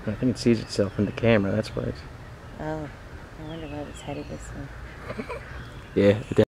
I think it sees itself in the camera, that's why it's... Oh, I wonder why it was headed this way. Yeah,